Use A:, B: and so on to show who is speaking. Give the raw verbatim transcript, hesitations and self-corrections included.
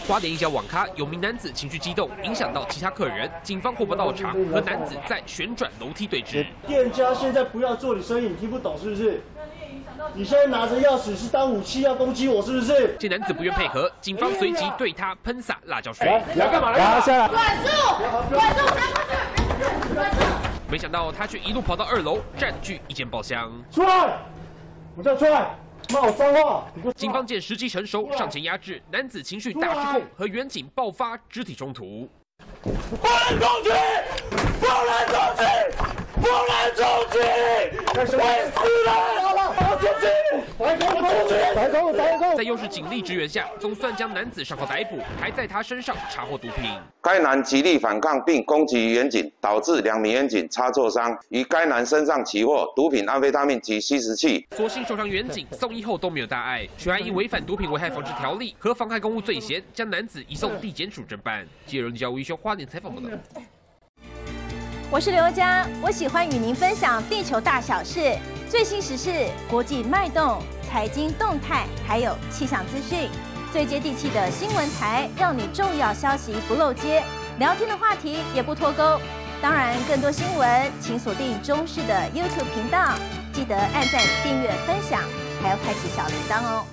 A: 花莲一家网咖，有名男子情绪激动，影响到其他客人，警方火爆到场，和男子在旋转楼梯对峙。
B: 店家现在不要做你生意，你听不懂是不是？你现在拿着钥匙是当武器要攻击我是不是？
A: 这男子不愿配合，警方随即对他喷洒辣椒水。
B: 你要干嘛？拿下来！
C: 管住！管住！拿过去！管住！
A: 没想到他却一路跑到二楼，占据一间包厢。
B: 出来！我叫出来！骂我脏话！
A: 警方见时机成熟，上前压制男子，情绪大失控，和远警爆发肢体冲突。
B: 不能攻击！不能攻击！不能攻击！会死人！我出去！白狗，我出去！白狗，白狗！
A: 在又是警力支援下，总算将男子上铐逮捕，还在他身上查获毒品。
D: 该男极力反抗并攻击远警，导致两名远警擦挫伤。于该男身上起获毒品、安非他命及吸食器。
A: 所幸受伤远警送医后都没有大碍，却还因违反毒品危害防治条例和妨害公务罪嫌，将男子移送地检署侦办。记者林家吴一修花莲采访报道。
E: 我是刘佳，我喜欢与您分享地球大小事、最新时事、国际脉动、财经动态，还有气象资讯，最接地气的新闻台，让你重要消息不漏接，聊天的话题也不脱钩。当然，更多新闻请锁定中视的 YouTube 频道，记得按赞、订阅、分享，还要开启小铃铛哦。